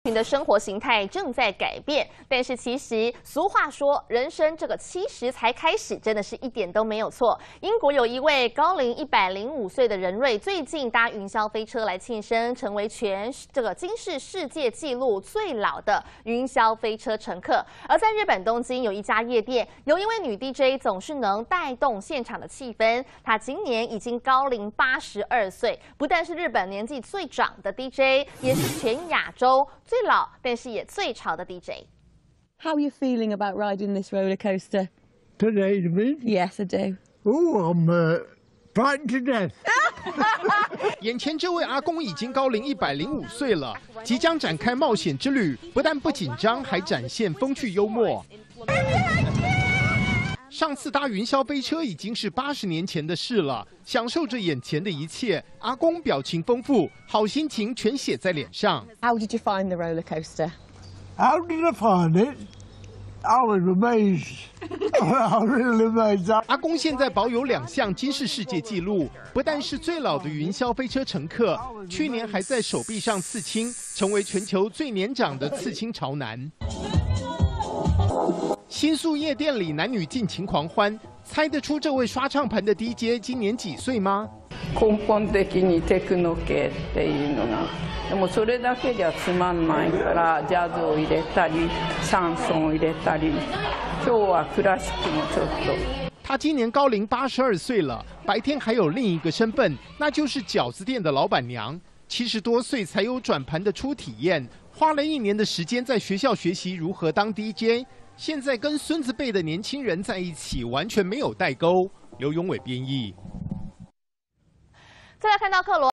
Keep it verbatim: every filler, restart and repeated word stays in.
群的生活形态正在改变，但是其实俗话说，人生这个七十才开始，真的是一点都没有错。英国有一位高龄一百零五岁的人瑞，最近搭云霄飞车来庆生，成为全这个金氏世界纪录最老的云霄飞车乘客。而在日本东京有一家夜店，有一位女 D J 总是能带动现场的气氛。她今年已经高龄八十二岁，不但是日本年纪最长的 D J， 也是全亚洲最老但是也最潮的 D J。 How are you feeling about riding this roller coaster? Today, you mean? Yes, I do. Oh, I'm uh, frightened to death. 眼前这位阿公已经高龄一百零五岁了，即将展开冒险之旅，不但不紧张，还展现风趣幽默。上次搭云霄飞车已经是八十年前的事了，享受着眼前的一切，阿公表情丰富，好心情全写在脸上。 How did you find the roller coaster? How did I find it? I was amazed. I was really amazed. 阿公现在保有两项金氏世界纪录，不但是最老的云霄飞车乘客，去年还在手臂上刺青，成为全球最年长的刺青潮男。新宿夜店里男女尽情狂欢，猜得出这位刷唱盘的 D J 今年几岁吗？ 根本的にテクノ系っていうのが、でもそれだけじゃつまんないからジャズを入れたり、シャンソンを入れたり、今日はクラシックもちょっと。 他今年高龄八十二岁了，白天还有另一个身份，那就是饺子店的老板娘。七十多岁才有转盘的初体验，花了一年的时间在学校学习如何当 D J。 现在跟孙子辈的年轻人在一起，完全没有代沟。刘永伟编译。 再来看到克罗。